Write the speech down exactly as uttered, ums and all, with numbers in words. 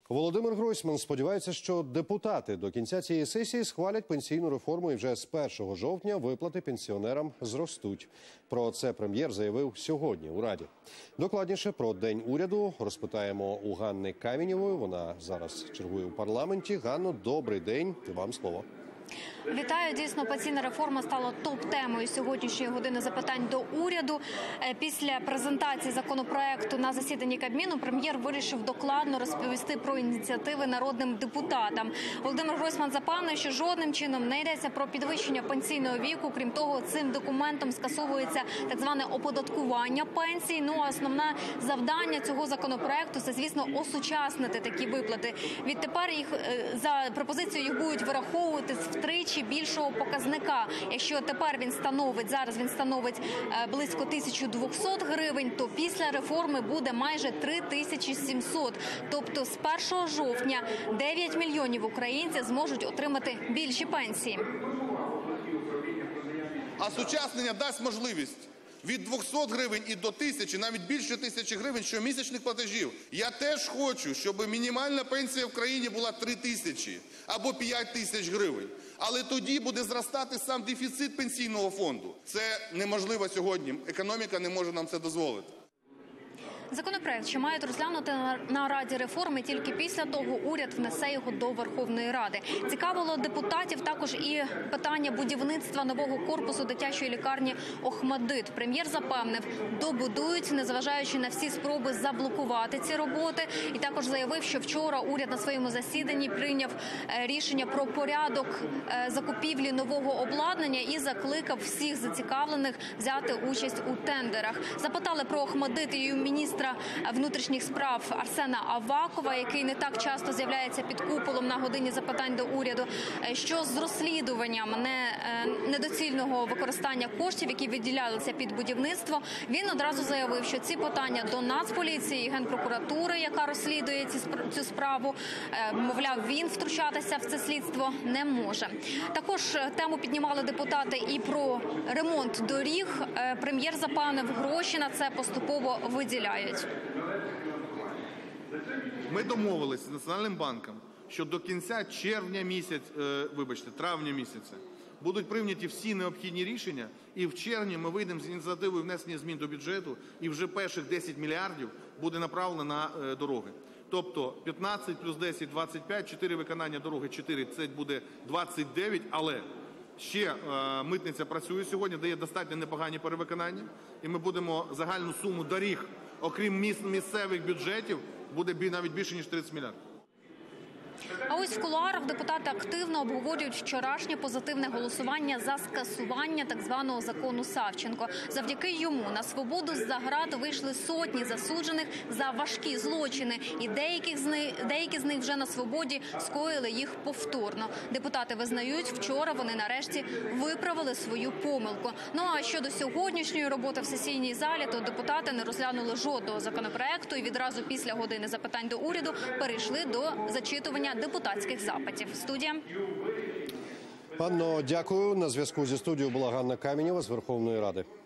Володимир Гройсман сподівається, що депутати до кінця цієї сесії схвалять пенсійну реформу і вже з першого жовтня виплати пенсіонерам зростуть. Про це прем'єр заявив сьогодні у Раді. Докладніше про День уряду розпитаємо у Ганни Каменєвої. Вона зараз чергує у парламенті. Ганно, добрий день. Вам слово. Вітаю. Дійсно, пенсійна реформа стала топ-темою сьогоднішньої години запитань до уряду. Після презентації законопроекту на засіданні Кабміну прем'єр вирішив докладно розповісти про ініціативи народним депутатам. Володимир Гройсман запевнив, що жодним чином не йдеться про підвищення пенсійного віку. Крім того, цим документом скасовується так зване оподаткування пенсій. Ну, а основне завдання цього законопроекту – це, звісно, осучаснити такі виплати. Відтепер їх за пропозицією їх будуть вираховувати втричі більшого показника. Якщо тепер він становить, зараз він становить близько тисячу двохсот гривень, то після реформи буде майже три тисячі сімсот. Тобто з першого жовтня дев'ять мільйонів українців зможуть отримати більші пенсії. А сучаснення дасть можливість від двохсот гривень і до тисячі, навіть більше тисячі гривень щомісячних платежів. Я теж хочу, щоб мінімальна пенсія в країні була три тисячі або п'ять тисяч гривень. Але тоді буде зростати сам дефіцит пенсійного фонду. Це неможливо сьогодні. Економіка не може нам це дозволити. Законопроект, що мають розглянути на Раді реформи, тільки після того уряд внесе його до Верховної Ради. Цікавило депутатів також і питання будівництва нового корпусу дитячої лікарні «Охматдит». Прем'єр запевнив, добудують, незважаючи на всі спроби заблокувати ці роботи. І також заявив, що вчора уряд на своєму засіданні прийняв рішення про порядок закупівлі нового обладнання і закликав всіх зацікавлених взяти участь у тендерах. Запитали про «Охматдит» і міністра внутрішніх справ Арсена Авакова, який не так часто з'являється під куполом на годині запитань до уряду, що з розслідуванням не, недоцільного використання коштів, які виділялися під будівництво. Він одразу заявив, що ці питання до Нацполіції і Генпрокуратури, яка розслідує ці, цю справу, мовляв, він втручатися в це слідство не може. Також тему піднімали депутати і про ремонт доріг. Прем'єр запевнив, гроші на це поступово виділяють. Ми домовилися з Національним банком, що до кінця червня місяць, е, вибачте, травня місяця будуть прийняті всі необхідні рішення, і в червні ми вийдемо з ініціативою внесення змін до бюджету, і вже перших десять мільярдів буде направлено на е, дороги. Тобто п'ятнадцять плюс десять – двадцять п'ять, чотири виконання дороги, чотири – це буде двадцять дев'ять, але ще е, митниця працює сьогодні, дає достатньо непогані перевиконання, і ми будемо загальну суму доріг, окрім міс, місцевих бюджетів, буде навіть більше, ніж тридцять мільярдів. А ось в кулуарах депутати активно обговорюють вчорашнє позитивне голосування за скасування так званого закону Савченко. Завдяки йому на свободу з-за ґрат вийшли сотні засуджених за важкі злочини. І деякі з них, деякі з них вже на свободі скоїли їх повторно. Депутати визнають, вчора вони нарешті виправили свою помилку. Ну а щодо сьогоднішньої роботи в сесійній залі, то депутати не розглянули жодного законопроекту і відразу після години запитань до уряду перейшли до зачитування депутатських запитів. Студія. Панно, дякую. На зв'язку зі студією була Ганна Каменєва з Верховної Ради.